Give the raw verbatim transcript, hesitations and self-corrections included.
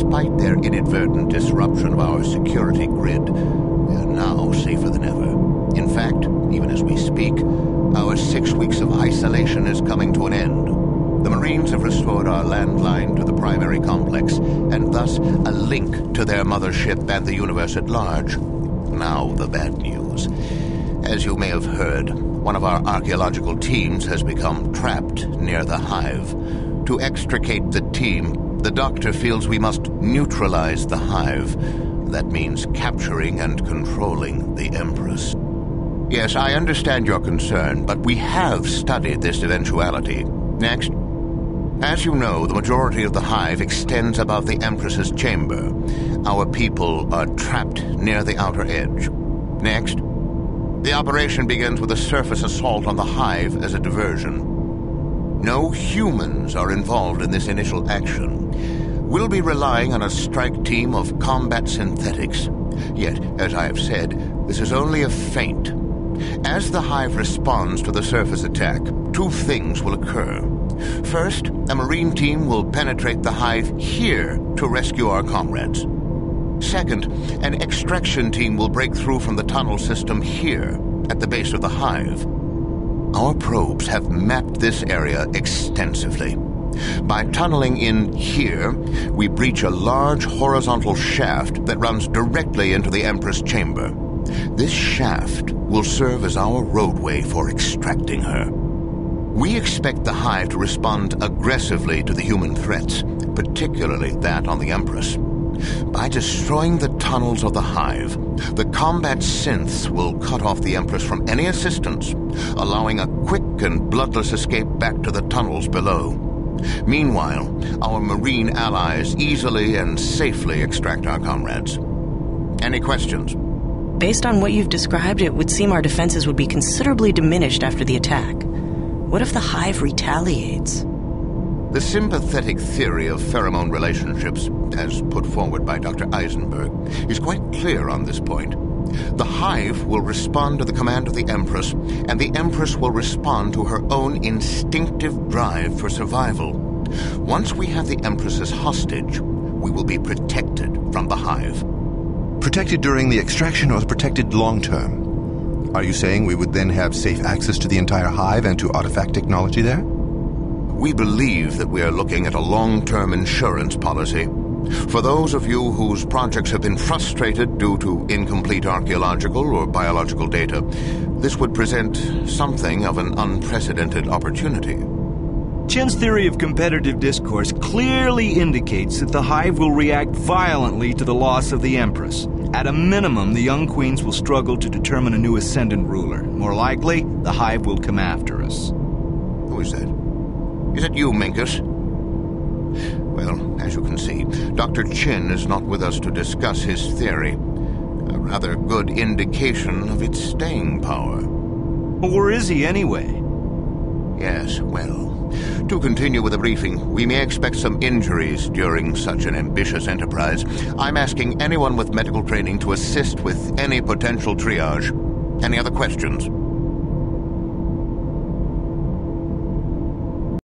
despite their inadvertent disruption of our security grid, we are now safer than ever. In fact, even as we speak, our six weeks of isolation is coming to an end. The Marines have restored our landline to the primary complex, and thus a link to their mothership and the universe at large. Now the bad news. As you may have heard, one of our archaeological teams has become trapped near the hive. To extricate the team, the Doctor feels we must neutralize the hive. That means capturing and controlling the Empress. Yes, I understand your concern, but we have studied this eventuality. Next. As you know, the majority of the hive extends above the Empress's chamber. Our people are trapped near the outer edge. Next. The operation begins with a surface assault on the hive as a diversion. No humans are involved in this initial action. We'll be relying on a strike team of combat synthetics. Yet, as I have said, this is only a feint. As the hive responds to the surface attack, two things will occur. First, a Marine team will penetrate the hive here to rescue our comrades. Second, an extraction team will break through from the tunnel system here, at the base of the hive. Our probes have mapped this area extensively. By tunneling in here, we breach a large horizontal shaft that runs directly into the Empress chamber. This shaft will serve as our roadway for extracting her. We expect the hive to respond aggressively to the human threats, particularly that on the Empress. By destroying the tunnels of the hive, the combat synths will cut off the Empress from any assistance, allowing a quick and bloodless escape back to the tunnels below. Meanwhile, our Marine allies easily and safely extract our comrades. Any questions? Based on what you've described, it would seem our defenses would be considerably diminished after the attack. What if the hive retaliates? The sympathetic theory of pheromone relationships, as put forward by Doctor Eisenberg, is quite clear on this point. The hive will respond to the command of the Empress, and the Empress will respond to her own instinctive drive for survival. Once we have the Empress as hostage, we will be protected from the hive. Protected during the extraction or protected long-term? Are you saying we would then have safe access to the entire hive and to artifact technology there? We believe that we are looking at a long-term insurance policy. For those of you whose projects have been frustrated due to incomplete archaeological or biological data, this would present something of an unprecedented opportunity. Chen's theory of competitive discourse clearly indicates that the hive will react violently to the loss of the Empress. At a minimum, the young queens will struggle to determine a new ascendant ruler. More likely, the hive will come after us. Who is that? Is it you, Minkus? Well, as you can see, Doctor Chen is not with us to discuss his theory. A rather good indication of its staying power. Well, where is he anyway? Yes, well, to continue with the briefing, we may expect some injuries during such an ambitious enterprise. I'm asking anyone with medical training to assist with any potential triage. Any other questions?